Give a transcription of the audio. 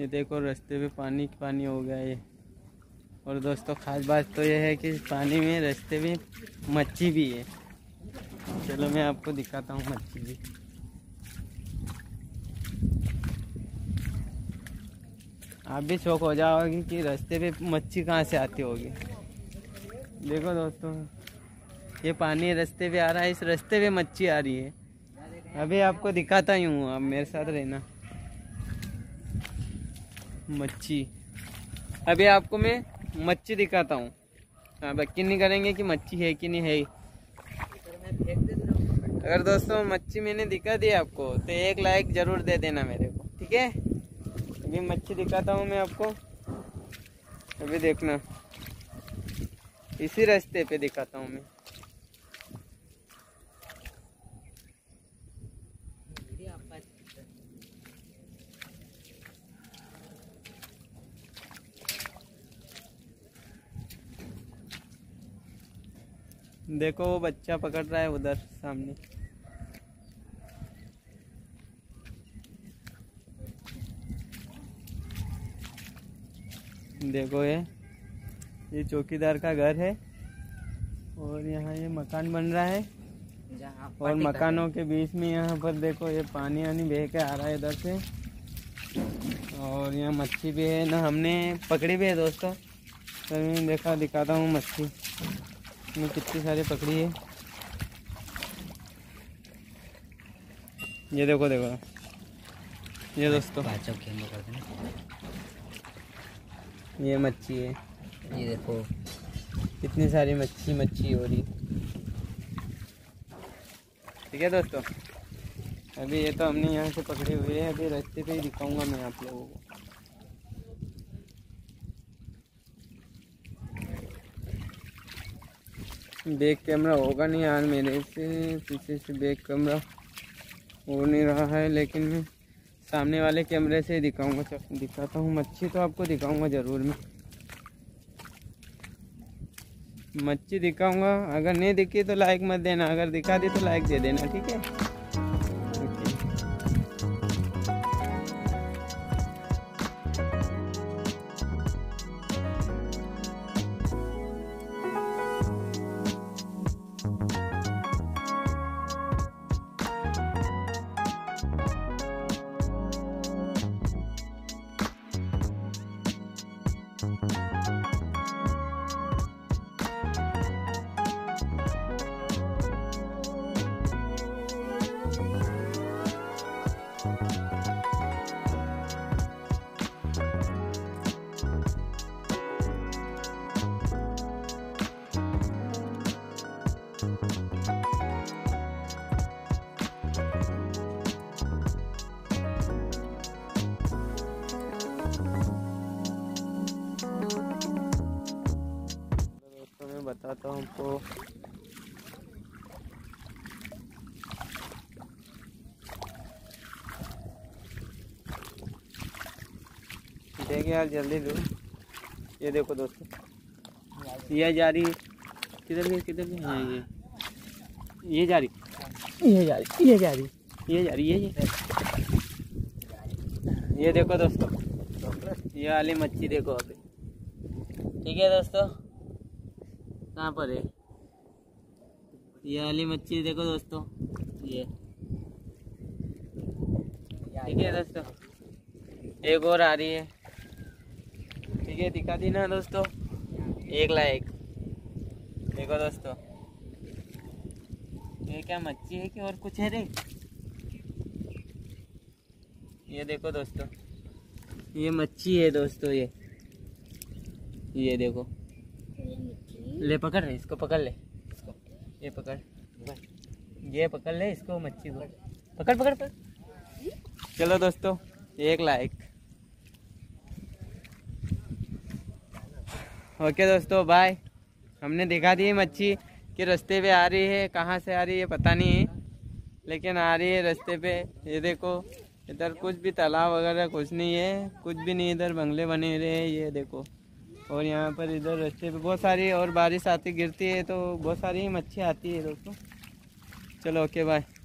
देखो रास्ते पे पानी पानी हो गया ये। और दोस्तों खास बात तो ये है कि पानी में रास्ते में मच्छी भी है। चलो मैं आपको दिखाता हूँ मच्छी भी। आप भी शौक हो जाओगे कि रास्ते पे मच्छी कहाँ से आती होगी। देखो दोस्तों ये पानी रास्ते पे आ रहा है, इस रास्ते पे मच्छी आ रही है। अभी आपको दिखाता ही हूँ, आप मेरे साथ रहना। मच्छी अभी आपको मैं मच्छी दिखाता हूँ। आप यकीन नहीं करेंगे कि मच्छी है कि नहीं है। अगर दोस्तों मच्छी मैंने दिखा दी आपको तो एक लाइक जरूर दे देना मेरे को, ठीक है। अभी मच्छी दिखाता हूँ मैं आपको, अभी देखना इसी रास्ते पे दिखाता हूँ मैं। देखो वो बच्चा पकड़ रहा है उधर सामने। देखो ये चौकीदार का घर है और यहाँ ये मकान बन रहा है। और मकानों के बीच में यहाँ पर देखो ये पानी वानी बह के आ रहा है इधर से। और यहाँ मच्छी भी है ना, हमने पकड़ी भी है दोस्तों। तो मैं दिखाता हूँ मच्छी में कितनी सारी पकड़ी है। ये देखो ये दोस्तों ये मच्छी है। ये देखो कितनी सारी मच्छी हो रही। ठीक है दोस्तों, अभी ये तो हमने यहाँ से पकड़े हुए हैं। अभी रास्ते पे ही दिखाऊंगा मैं आप लोगों को। बैक कैमरा होगा नहीं यार, मेरे से पीछे से बैक कैमरा हो नहीं रहा है, लेकिन मैं सामने वाले कैमरे से दिखाता हूँ। मच्छी तो आपको दिखाऊंगा ज़रूर मैं। मच्छी दिखाऊंगा, अगर नहीं दिखी तो लाइक मत देना, अगर दिखा दी तो लाइक दे देना, ठीक है। बताता हूँ आपको। देखिए यार जल्दी दो। ये देखो दोस्तों ये जा रही, किधर गई हाँ ये जा रही, ये देखो दोस्तों ये वाली मच्छी देखो अभी। ठीक है दोस्तों, कहाँ पर है ये वाली मच्छी देखो दोस्तों ये। ठीक है दोस्तों, एक और आ रही है। ठीक है दिखा दी ना दोस्तों, एक लाइक। देखो दोस्तों ये क्या मच्छी है कि और कुछ है रे। ये देखो दोस्तों ये मच्छी है दोस्तों। ये देखो, ले पकड़ ले इसको, पकड़ ले इसको, ये पकड़, ये पकड़ ले इसको, मच्छी को पकड़। चलो दोस्तों एक लाइक। ओके दोस्तों बाय। हमने दिखा दी मच्छी कि रास्ते पे आ रही है, कहाँ से आ रही है पता नहीं है, लेकिन आ रही है रास्ते पे। ये देखो इधर कुछ भी तालाब वगैरह कुछ नहीं है, कुछ भी नहीं, इधर बंगले बने हुए हैं ये देखो। और यहाँ पर इधर रास्ते पे बहुत सारी, और बारिश आती गिरती है तो बहुत सारी मच्छी आती है दोस्तों। चलो ओके बाय।